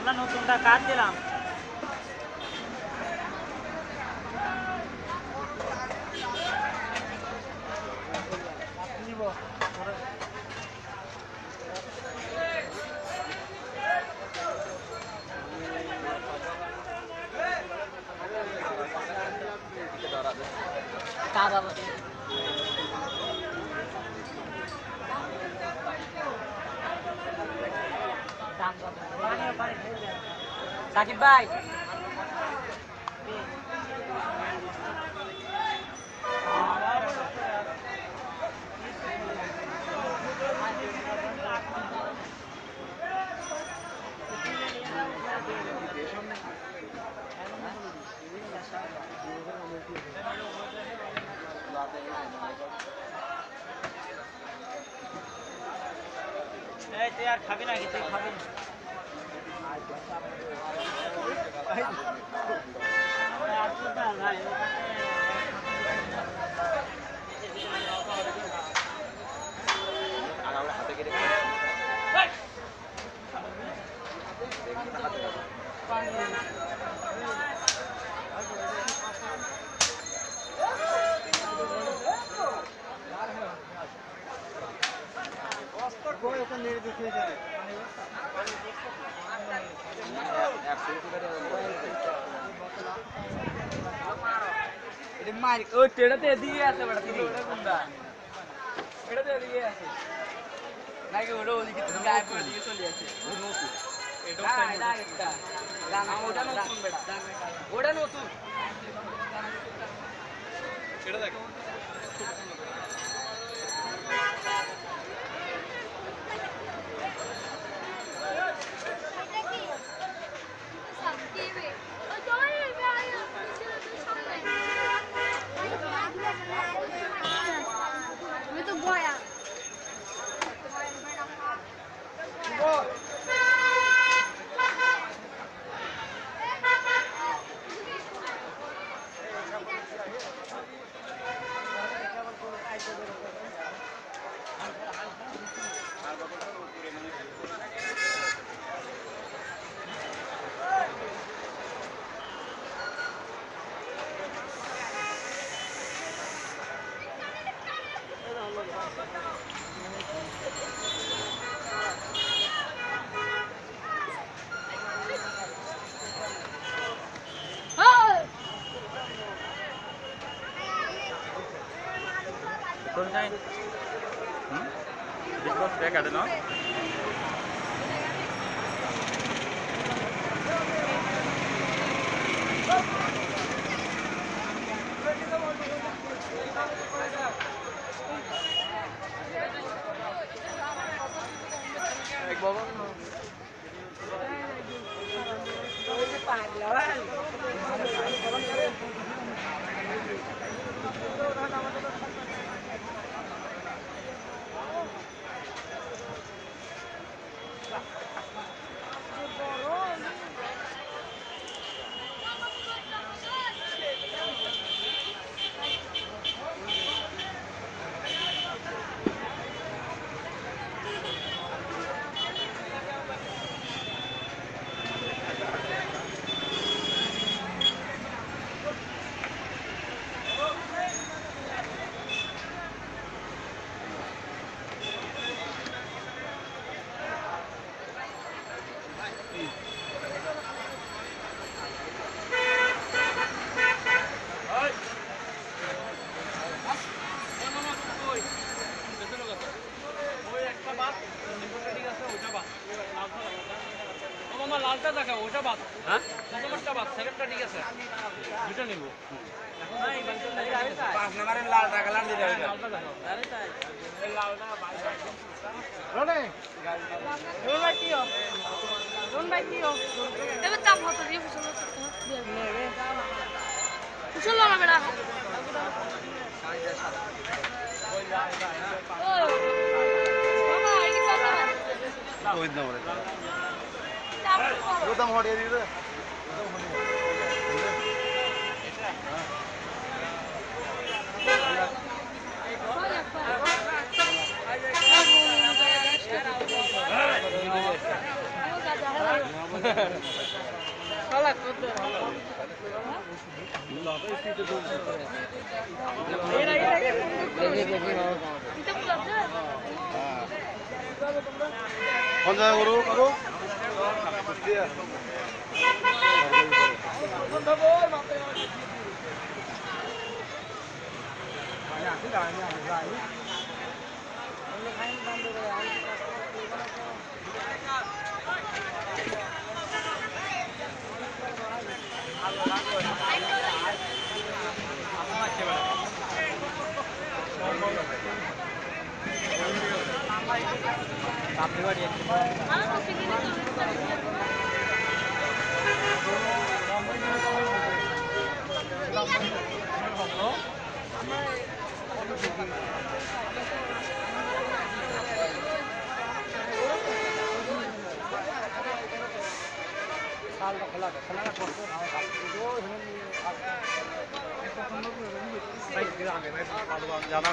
আমরা নতুনটা কাট দিলাম। সাকিব ভাই তুই আর খাবি নাকি? তুই খাবি এটাতে এদিকে আছে বেটা, তুমি ওটা কোনটা? এটাতে এদিকে আছে নাকি ওটা ওদিকে গায়েব করে দিয়ে চলে আছে? নতুন এটা একটা গান, ওটা নতুন বেটা, ওটা নতুন। এটা দেখো কাটে না লালটা দেখা ওটা বাদ, হ্যাঁ প্রথমটা বাদ, সেকেন্ডটা ঠিক আছে, দুটো নিব। পাঁচ নম্বরের লালটা কালার দিতে হবে, লালটা দেখো। আরে তাই এই লালটা বাইরে রনে রন ভাই কি হবে, রন ভাই কি হবে এবে চাপ হতো দিয়ে ফুসল নেবে ফুসল না বেটা মামা এই কথা ওই দাও রে গোদাম হড়িয়ে দিবে কোন জায়গা করো করো জানা